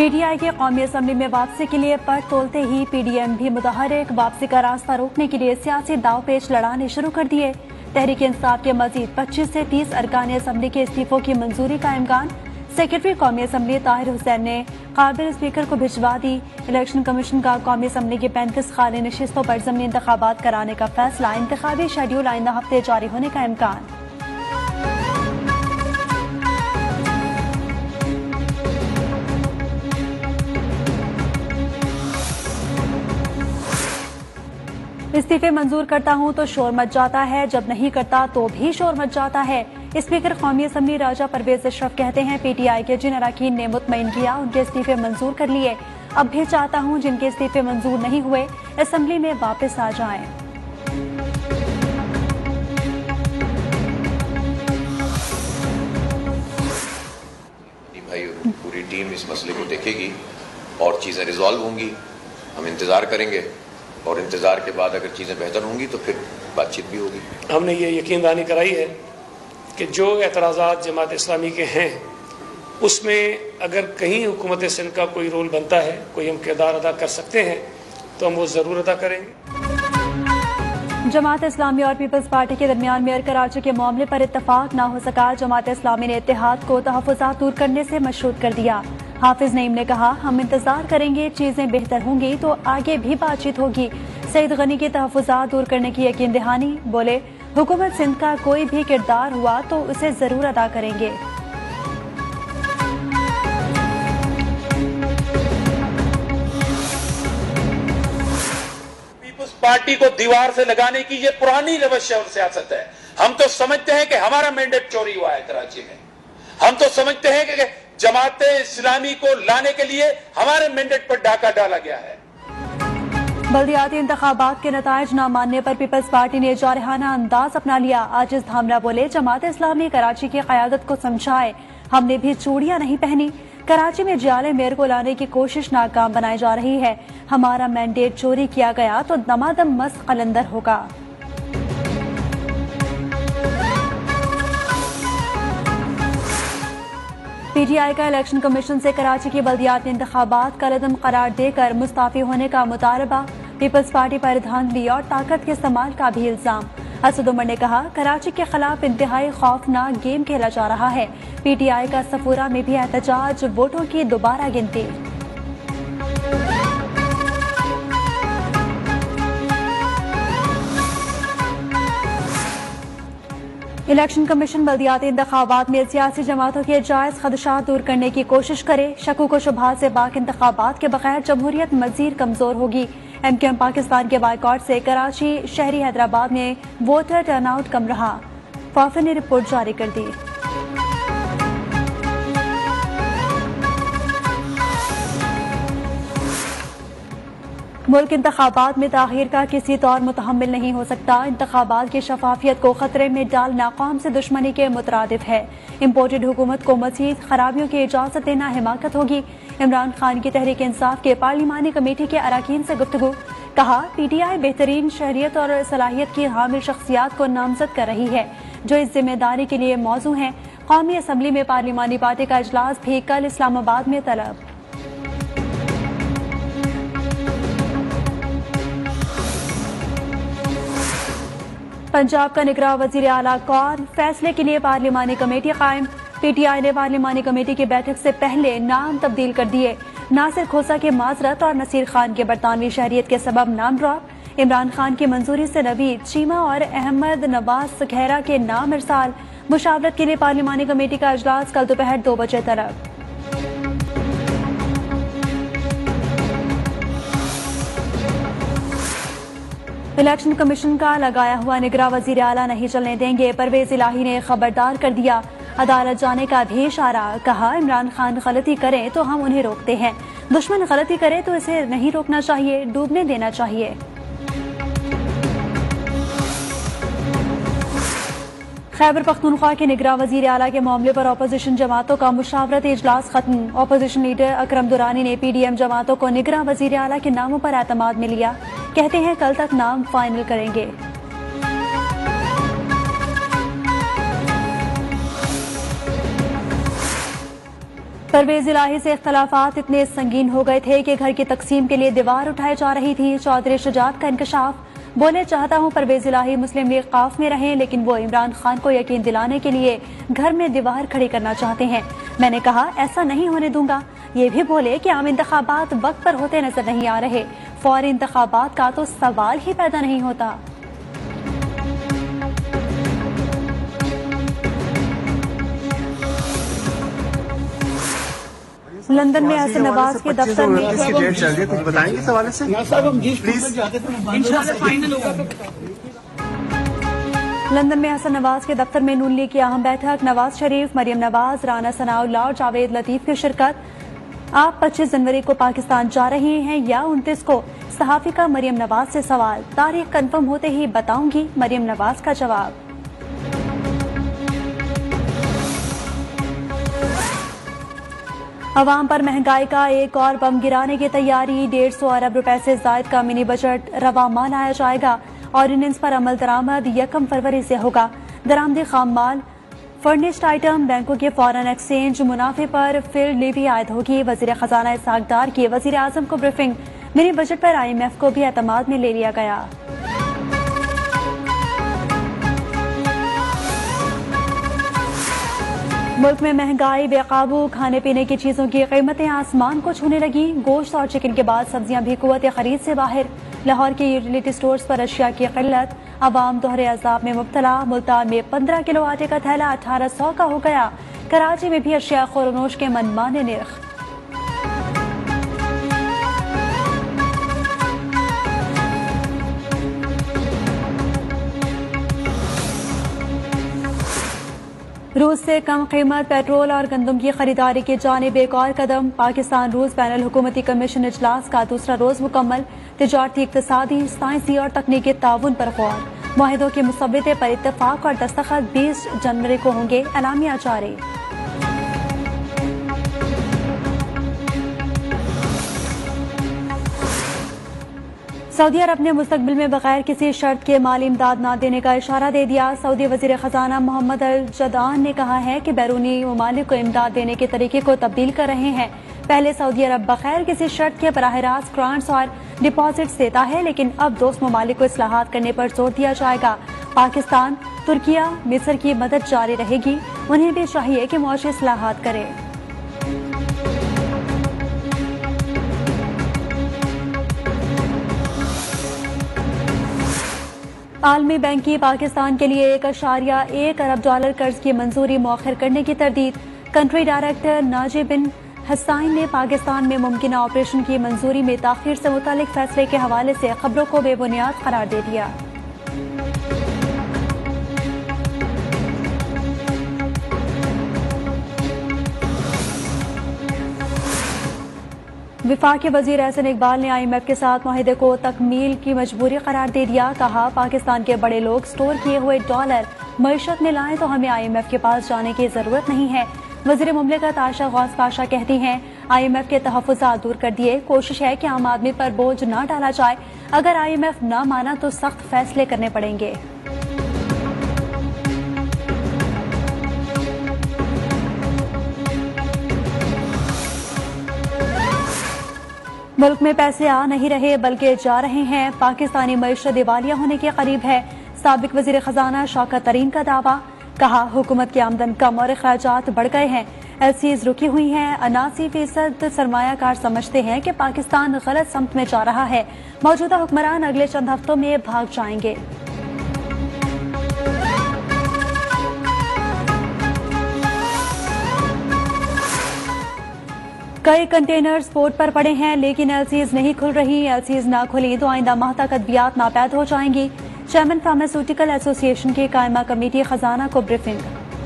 PTI की कौमी assembly में वापसी के लिए पर तोलते ही पीडीएम भी मुतहरिक वापसी का रास्ता रोकने के लिए सियासी दावपेच लड़ाने शुरू कर दिए। तहरीक इंसाफ के मजीद 25 से 30 अरकान असम्बली के इस्तीफों की मंजूरी का इम्कान। सेक्रेटरी कौमी असम्बली ताहिर हुसैन ने काबिल स्पीकर को भिजवा दी। इलेक्शन कमीशन का कौमी असम्बली की 35 खाली नशिस्तों पर ज़मीनी इंतखाबात कराने का फैसला। इंतखाबी शेड्यूल आइंदा हफ्ते जारी होने का इम्कान। इस्तीफे मंजूर करता हूं तो शोर मच जाता है, जब नहीं करता तो भी शोर मच जाता है। स्पीकर कौमी असम्बली राजा परवेज अशरफ कहते हैं पीटीआई के जिन अरकान ने मुतमईन किया उनके इस्तीफे मंजूर कर लिए। अब भी चाहता हूं जिनके इस्तीफे मंजूर नहीं हुए असम्बली में वापस आ जाएं। भाई पूरी टीम इस मसले को देखेगी और चीजें रिजॉल्व होंगी। हम इंतजार करेंगे और इंतजार के बाद अगर चीजें बेहतर होंगी तो फिर बातचीत भी होगी। हमने ये यकीन दहानी कराई है कि जो एतराज़ात जमात इस्लामी के हैं उसमें अगर कहीं हुकूमत सिंध का कोई रोल बनता है, कोई हम किरदार अदा कर सकते हैं तो हम वो जरूर अदा करेंगे। जमात इस्लामी और पीपल्स पार्टी के दरमियान मेयर कराची के मामले पर इत्तफाक न हो सका। जमात इस्लामी ने इत्तेहाद को तहफ़्फ़ुज़ात दूर करने से मशरूत कर दिया। हाफिज नईम ने कहा हम इंतजार करेंगे, चीजें बेहतर होंगी तो आगे भी बातचीत होगी। सईद गनी की तहफ़्फ़ुज़ात दूर करने की यकीन दहानी। बोले हुकूमत सिंध का कोई भी किरदार हुआ तो उसे जरूर अदा करेंगे। पीपल्स पार्टी को दीवार से लगाने की ये पुरानी रवश और सियासत है। हम तो समझते हैं कि हमारा मैंडेट चोरी हुआ है कराची में। हम तो समझते हैं कि जमात इस्लामी को लाने के लिए हमारे मैंडेट पर डाका डाला गया है। बल्दियाती इंतखाबात के नतायज न मानने पर पीपल्स पार्टी ने जारहाना अंदाज अपना लिया। आजिज धामरा बोले जमात इस्लामी कराची की क़यादत को समझाए, हमने भी चूड़ियां नहीं पहनी। कराची में जियाले मेयर को लाने की कोशिश नाकाम बनाई जा रही है। हमारा मैंडेट चोरी किया गया तो दमादम मस्त कलंदर होगा। पीटीआई का इलेक्शन कमीशन से कराची की बल्दियाती इंतखाबात का लदम करार देकर मुस्ताफी होने का मुतालबा। पीपल्स पार्टी पर धांधली और ताकत के इस्तेमाल का भी इल्जाम। असद उमर ने कहा कराची के खिलाफ इंतहाई खौफनाक गेम खेला जा रहा है। पीटीआई का सफूरा में भी एहतजाज, वोटों की दोबारा गिनती। इलेक्शन कमीशन बल्दियाती इंतखाबात में सियासी जमातों के जायज खदशात दूर करने की कोशिश करे। शकूक व शुबहात से पाक इंतखाबात के बगैर जमहूरियत मजीद कमजोर होगी। एमक्यूएम पाकिस्तान के बाइकआउट से कराची, शहरी हैदराबाद में वोटर टर्नआउट कम रहा। फाफे ने रिपोर्ट जारी कर दी। मुल्क इंतखाबात में ताखीर का किसी तौर मुतहम्मिल नहीं हो सकता। इंतखाबात की शफाफियत को खतरे में डालना कौम से दुश्मनी के मुतरादिफ है। इम्पोर्टेड हुकूमत को मजीद खराबियों की इजाजत देना हिमाकत होगी। इमरान खान की तहरीक इंसाफ के पार्लिमानी कमेटी के अरकान से गुफ्तगू। कहा पीटीआई बेहतरीन शहरियत और सलाहियत की हामिल शख्सियात को नामजद कर रही है जो इस जिम्मेदारी के लिए मौजू हैं। कौमी असम्बली में पार्लिमानी पार्टी का इजलास भी कल इस्लामाबाद में तलब। पंजाब का निगरां वजीर आला कौन, फैसले के लिए पार्लिमानी कमेटी कायम। पीटीआई ने पार्लिमानी कमेटी की बैठक से पहले नाम तब्दील कर दिए। नासिर खोसा के माजरत और नसीर खान के बरतानवी शहरियत के सबब नाम ड्रॉप। इमरान खान की मंजूरी से नवीद, चीमा और अहमद नवाज खैरा के नाम इरसाल। मुशावरत के लिए पार्लिमानी कमेटी का इजलास कल दोपहर 2 बजे तलब। इलेक्शन कमीशन का लगाया हुआ निगरां वजीर आला नहीं चलने देंगे। परवेज इलाही ने खबरदार कर दिया। अदालत जाने का भी इशारा। कहा इमरान खान गलती करें तो हम उन्हें रोकते हैं, दुश्मन गलती करे तो इसे नहीं रोकना चाहिए, डूबने देना चाहिए। खैबर पख्तूनख्वा के निगरां वजीर आला के मामले पर अपोजिशन जमातों का मुशावरती इजलास खत्म। अपोजिशन लीडर अकरम दुरानी ने पीडीएम जमातों को निगरां वजीर आला के नामों पर एतमाद में लिया। कहते हैं कल तक नाम फाइनल करेंगे। परवेज इलाही से इख्तलाफात इतने संगीन हो गए थे कि घर की तकसीम के लिए दीवार उठाई जा रही थी। चौधरी शुजात का इंकशाफ, बोले चाहता हूं परवेज इलाही मुस्लिम लीग खौफ में रहें, लेकिन वो इमरान खान को यकीन दिलाने के लिए घर में दीवार खड़ी करना चाहते हैं। मैंने कहा ऐसा नहीं होने दूंगा। ये भी बोले कि आम इंतखाबात वक्त पर होते नजर नहीं आ रहे, फौरी इंतखाबात का तो सवाल ही पैदा नहीं होता। लंदन में हसन नवाज के दफ्तर में डेट चल रही है, कुछ बताएंगे इस हवाले से प्लीज। लंदन में हसन नवाज के दफ्तर में नून लीग की अहम बैठक, नवाज शरीफ, मरियम नवाज, राना सनाउल्लाह और जावेद लतीफ की शिरकत। आप 25 जनवरी को पाकिस्तान जा रहे हैं या 29 को? सहाफी का मरियम नवाज से सवाल, तारीख कंफर्म होते ही बताऊंगी, मरियम नवाज का जवाब। अवाम पर महंगाई का एक और बम गिराने की तैयारी, 150 अरब रुपए से जायद का मिनी बजट रवा माल लाया जाएगा। ऑर्डिनेंस पर अमल दरामद 1 फरवरी से होगा। दरामदी खाम माल, फर्निश्ड आइटम, बैंकों के फॉरेन एक्सचेंज मुनाफे पर फिर लेवी आयद होगी। वजीर खजाना इसहाक डार की वजीर आजम को ब्रीफिंग, मिनी बजट पर IMF को भी एतमाद में ले लिया गया। मुल्क में महंगाई बेकाबू, खाने पीने की चीजों की कीमतें आसमान को छूने लगी। गोश्त और चिकन के बाद सब्जियां भी कुव्वत खरीद से बाहर। लाहौर के यूटिलिटी स्टोर्स पर अशिया की किल्लत, अवाम दोहरे अजाब में मुब्तला। मुल्तान में 15 किलो आटे का थैला 1800 का हो गया। कराची में भी अशिया खोरनोश के मनमाने निर्ख। रूस से कम कीमत पेट्रोल और गंदम की खरीदारी की जानिब एक और कदम। पाकिस्तान रूस बैनुल हुकूमती कमीशन इजलास का दूसरा रोज मुकम्मल। तिजारती, इक्तिसादी, साइंसी और तकनीकी ताउन पर गौर। मुआहिदों के मुसव्वदे पर इत्तफाक और दस्तखत 20 जनवरी को होंगे, एलामिया जारी। सऊदी अरब ने मुस्तकबिल में बगैर किसी शर्त के माली इमदाद न देने का इशारा दे दिया। सऊदी वजीर खजाना मोहम्मद अल जदान ने कहा है कि बैरूनी ममालिक को इमदाद देने के तरीके को तब्दील कर रहे हैं। पहले सऊदी अरब बगैर किसी शर्त के बराह रास्त ग्रांट्स और डिपॉजिट्स देता है, लेकिन अब दोस्त ममालिक को इस्लाहात करने पर जोर दिया जाएगा। पाकिस्तान, तुर्किया, मिस्र की मदद जारी रहेगी। उन्हें भी चाहिए कि मुआशी इस्लाहात करें। आलमी बैंक की पाकिस्तान के लिए $1.1 अरब कर्ज की मंजूरी मौखर करने की तरदीद। Country director Najy Benhassine ने पाकिस्तान में मुमकिन ऑपरेशन की मंजूरी में ताखीर से मुतालिक फैसले के हवाले से खबरों को बेबुनियाद करार दे दिया। विफाकी वजीर एहसन इकबाल ने IMF के साथ मुआहिदे को तकमील की मजबूरी करार दे दिया। कहा, पाकिस्तान के बड़े लोग स्टोर किए हुए डॉलर मईशत में लाएं तो हमें IMF के पास जाने की जरूरत नहीं है। वजीर मुमलिकत आशा गौस पाशा कहती हैं, IMF के तहफ़्फ़ुज़ात दूर कर दिए। कोशिश है कि आम आदमी पर बोझ न डाला जाए। अगर IMF न माना तो सख्त फैसले करने पड़ेंगे। मुल्क में पैसे आ नहीं रहे बल्कि जा रहे हैं। पाकिस्तानी मईशत दिवालिया होने के करीब है। साबिक वजीर खजाना शौकत तरीन का दावा। कहा, हुकूमत की आमदन कम और अखराजात बढ़ गए हैं। LCs रुकी हुई हैं। 79% सरमायाकार समझते हैं कि पाकिस्तान गलत समत में जा रहा है। मौजूदा हुक्मरान अगले चंद हफ्तों में भाग जाएंगे। कई कंटेनर्स पोर्ट पर पड़े हैं, लेकिन LCs नहीं खुल रही। LCs ना खुली तो आइंदा माह तक अद्वियात नापैद हो जाएंगी। चेयरमैन फार्मास्यूटिकल एसोसिएशन की कायमा कमेटी खजाना को ब्रीफिंग।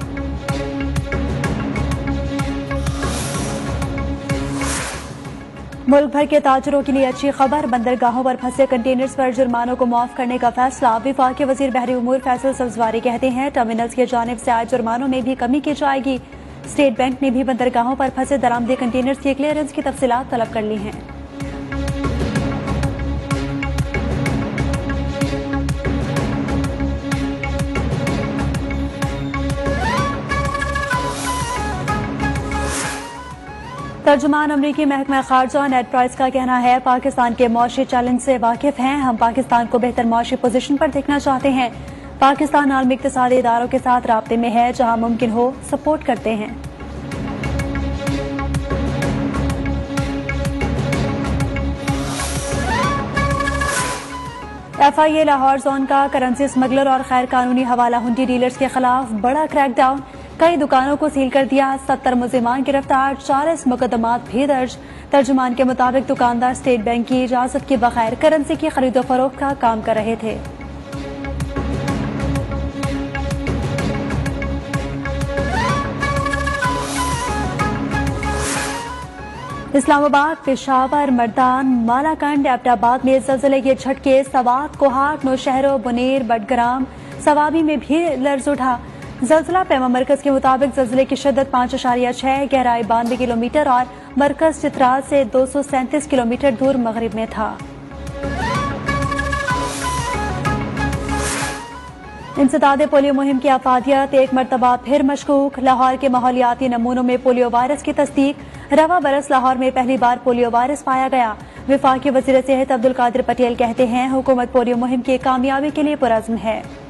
मुल्क भर के ताजरों के लिए अच्छी खबर। बंदरगाहों पर फंसे कंटेनर्स पर जुर्मानों को माफ करने का फैसला। विफाकी वजीर बहरी उमूर फैसल सब्जवारी कहते हैं, टर्मिनल्स की जानिब से आए जुर्मानों में भी कमी की जाएगी। स्टेट बैंक ने भी बंदरगाहों पर फंसे दरामदी कंटेनर्स की क्लियरेंस की तफसीलात तलब कर ली हैं। तर्जुमान अमरीकी महकमा खारजा नेड प्राइस का कहना है, पाकिस्तान के मौशी चैलेंज से वाकिफ हैं। हम पाकिस्तान को बेहतर मौशी पोजीशन पर देखना चाहते हैं। पाकिस्तान आलमी इक्तिसादी इदारों के साथ राब्ते में है, जहां मुमकिन हो सपोर्ट करते हैं। FIA लाहौर जोन का करेंसी स्मगलर और गैर कानूनी हवाला हुंडी डीलर्स के खिलाफ बड़ा क्रैकडाउन, कई दुकानों को सील कर दिया। 70 मुलजिमान गिरफ्तार, 40 मुकदमात भी दर्ज। तर्जुमान के मुताबिक दुकानदार स्टेट बैंक की इजाजत के बगैर करेंसी की खरीदो फरोख्त का काम कर रहे थे। इस्लामाबाद, पेशावर, मर्दान, मालाकंड, एबटाबाद में जल्जले के झटके, सवात, कोहाट, नौशहरों, बुनेर, बडग्राम, सवाबी में भी लर्ज उठा। जल्जला पैमा मरकज के मुताबिक जल्जले की शिद्दत 5.6, गहराई 92 किलोमीटर और मरकज चित्राल से 237 किलोमीटर दूर मगरिब में था। इंसदादे पोलियो मुहिम की अफादियत एक मरतबा फिर मशकूक। लाहौर के माहौलियाती नमूनों में पोलियो वायरस की तस्दीक। रवा बरस लाहौर में पहली बार पोलियो वायरस पाया गया। वफाकी वजीर सेहत अब्दुल कादिर पटेल कहते हैं, हुकूमत पोलियो मुहिम की कामयाबी के लिए पुरअज़्म है।